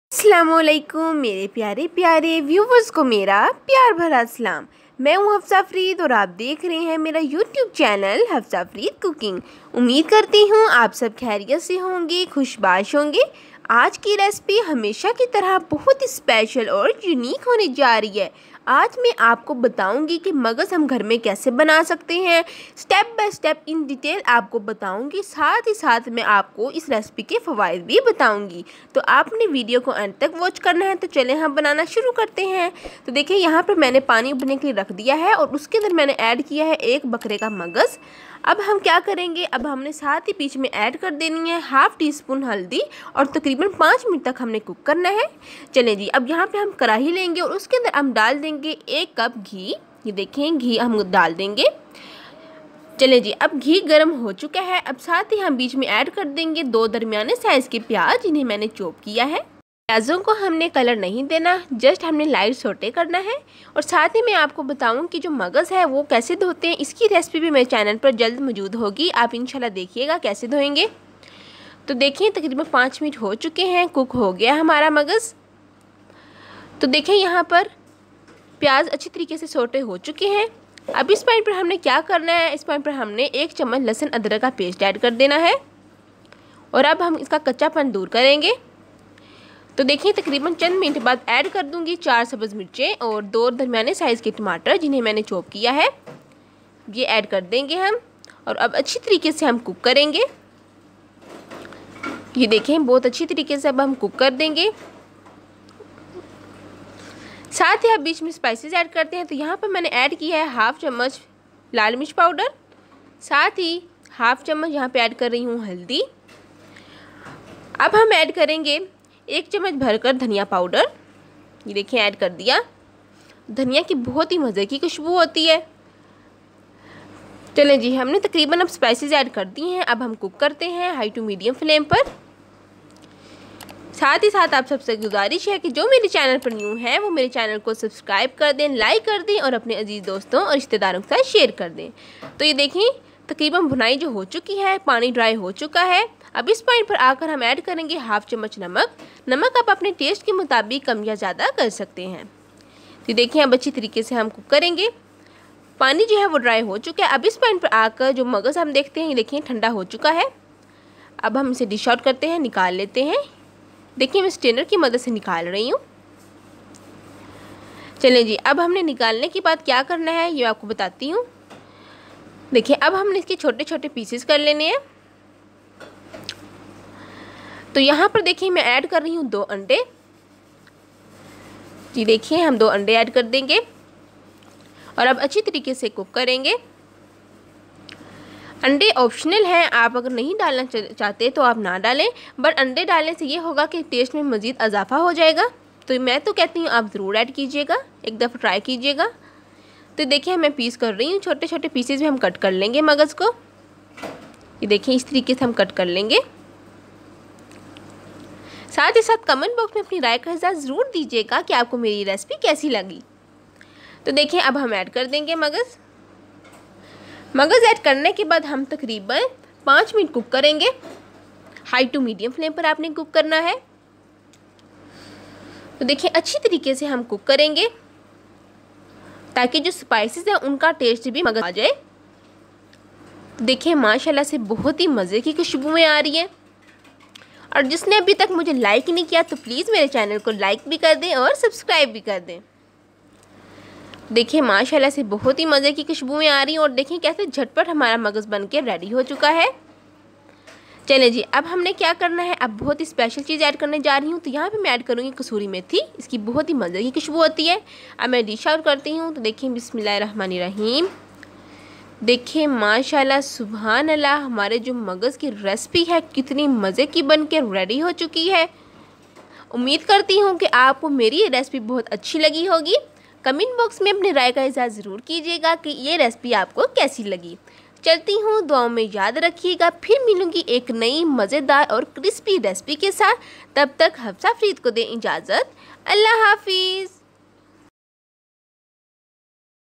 अस्सलामुअलैकुम मेरे प्यारे प्यारे व्यूवर्स को मेरा प्यार भरा सलाम। मैं हूँ हफ्सा फरीद और आप देख रहे हैं मेरा YouTube channel Hafsa Farid cooking. उम्मीद करती हूँ आप सब खैरियत से होंगे, खुशबाश होंगे। आज की रेसिपी हमेशा की तरह बहुत ही स्पेशल और यूनिक होने जा रही है। आज मैं आपको बताऊंगी कि मगज़ हम घर में कैसे बना सकते हैं। Step by step in detail आपको बताऊंगी, साथ ही साथ मैं आपको इस रेसिपी के फ़वाइद भी बताऊंगी। तो आपने वीडियो को अंत तक वॉच करना है। तो चलें हम बनाना शुरू करते हैं। तो देखिए यहाँ पर मैंने पानी उबलने के लिए रख दिया है और उसके अंदर मैंने ऐड किया है एक बकरे का मगज़। अब हम क्या करेंगे, अब हमने साथ ही बीच में ऐड कर देनी है हाफ़ टी स्पून हल्दी और तकरीबन 5 मिनट तक हमने कुक करना है। चलें जी, अब यहाँ पे हम कढ़ाई लेंगे और उसके अंदर हम डाल देंगे 1 कप घी। ये देखें घी हम डाल देंगे। चलें जी, अब घी गर्म हो चुका है। अब साथ ही हम बीच में ऐड कर देंगे 2 दरमियाने साइज़ के प्याज, जिन्हें मैंने चॉप किया है। प्याज़ों को हमने कलर नहीं देना, जस्ट हमने लाइट सोटे करना है। और साथ ही मैं आपको बताऊं कि जो मगज़ है वो कैसे धोते हैं, इसकी रेसिपी भी मेरे चैनल पर जल्द मौजूद होगी। आप इंशाल्लाह देखिएगा कैसे धोएंगे। तो देखिए तकरीबन 5 मिनट हो चुके हैं, कुक हो गया हमारा मगज़। तो देखें यहाँ पर प्याज अच्छी तरीके से सोटे हो चुके हैं। अब इस पॉइंट पर हमने क्या करना है, इस पॉइंट पर हमने 1 चम्मच लहसुन अदरक का पेस्ट ऐड कर देना है और अब हम इसका कच्चापन दूर करेंगे। तो देखिए तकरीबन चंद मिनट बाद ऐड कर दूंगी 4 सब्ज़ मिर्चें और 2 दरमियाने साइज़ के टमाटर, जिन्हें मैंने चॉप किया है। ये ऐड कर देंगे हम और अब अच्छी तरीके से हम कुक करेंगे। ये देखें बहुत अच्छी तरीके से अब हम कुक कर देंगे। साथ ही अब बीच में स्पाइसेस ऐड करते हैं। तो यहाँ पर मैंने ऐड किया है हाफ़ चम्मच लाल मिर्च पाउडर, साथ ही हाफ़ चम्मच यहाँ पे ऐड कर रही हूँ हल्दी। अब हम ऐड करेंगे 1 चम्मच भरकर धनिया पाउडर। ये देखिए ऐड कर दिया। धनिया की बहुत ही मज़े की खुशबू होती है। चलें जी, हमने तकरीबन अब स्पाइसेस ऐड कर दिए हैं। अब हम कुक करते हैं हाई टू मीडियम फ्लेम पर। साथ ही साथ आप सबसे गुजारिश है कि जो मेरे चैनल पर न्यू है वो मेरे चैनल को सब्सक्राइब कर दें, लाइक कर दें और अपने अजीज़ दोस्तों और रिश्तेदारों के साथ शेयर कर दें। तो ये देखें तकरीबन भुनाई जो हो चुकी है, पानी ड्राई हो चुका है। अब इस पॉइंट पर आकर हम ऐड करेंगे हाफ़ चम्मच नमक। नमक आप अपने टेस्ट के मुताबिक कम या ज़्यादा कर सकते हैं। तो देखिए अब अच्छी तरीके से हम कुक करेंगे। पानी जो है वो ड्राई हो चुका है। अब इस पॉइंट पर आकर जो मगज़ हम देखते हैं, ये देखिए ठंडा हो चुका है। अब हम इसे डिश आउट करते हैं, निकाल लेते हैं। देखिए मैं स्ट्रेनर की मदद से निकाल रही हूँ। चलें जी, अब हमने निकालने के बाद क्या करना है ये आपको बताती हूँ। देखिए अब हमने इसके छोटे छोटे पीसेस कर लेने हैं। तो यहाँ पर देखिए मैं ऐड कर रही हूँ 2 अंडे। जी देखिए हम 2 अंडे ऐड कर देंगे और अब अच्छी तरीके से कुक करेंगे। अंडे ऑप्शनल हैं, आप अगर नहीं डालना चाहते तो आप ना डालें, बट अंडे डालने से ये होगा कि टेस्ट में मज़ीद इजाफा हो जाएगा। तो मैं तो कहती हूँ आप ज़रूर ऐड कीजिएगा, एक दफ़ा ट्राई कीजिएगा। तो देखिए मैं पीस कर रही हूँ, छोटे छोटे पीसेस में हम कट कर लेंगे मगज़ को। ये देखिए इस तरीके से हम कट कर लेंगे। साथ ही साथ कमेंट बॉक्स में अपनी राय का इज़हार ज़रूर दीजिएगा कि आपको मेरी रेसिपी कैसी लगी। तो देखिए अब हम ऐड कर देंगे मगज़ ऐड करने के बाद हम तकरीबन 5 मिनट कुक करेंगे। हाई टू मीडियम फ्लेम पर आपने कुक करना है। तो देखिए अच्छी तरीके से हम कुक करेंगे ताकि जो स्पाइसेस हैं उनका टेस्ट भी मगज़ आ जाए। देखिए माशाल्लाह से बहुत ही मज़े की खुशबुएं आ रही हैं। और जिसने अभी तक मुझे लाइक नहीं किया तो प्लीज़ मेरे चैनल को लाइक भी कर दें और सब्सक्राइब भी कर दें। देखिए माशाल्लाह से बहुत ही मज़े की खुशबुएं आ रही हैं और देखिए कैसे झटपट हमारा मगज़ बन के रेडी हो चुका है। चलें जी, अब हमने क्या करना है, अब बहुत ही स्पेशल चीज़ ऐड करने जा रही हूँ। तो यहाँ पे मैं ऐड करूँगी कसूरी मेथी। इसकी बहुत ही मज़े की खुशबू होती है। अब मैं डिश आउट करती हूँ। तो देखिए बिस्मिल्लाहिर्रहमानिर्रहीम। देखिए माशाल्लाह सुभान अल्लाह, हमारे जो मगज़ की रेसिपी है कितनी मज़े की बन के रेडी हो चुकी है। उम्मीद करती हूँ कि आपको मेरी ये रेसिपी बहुत अच्छी लगी होगी। कमेंट बॉक्स में अपनी राय का इज़हार ज़रूर कीजिएगा कि ये रेसिपी आपको कैसी लगी। चलती हूँ, दुआओं में याद रखिएगा। फिर मिलूँगी एक नई मज़ेदार और क्रिस्पी रेसिपी के साथ। तब तक हफ्सा फरीद को दें इजाज़त। अल्लाह हाफिज़।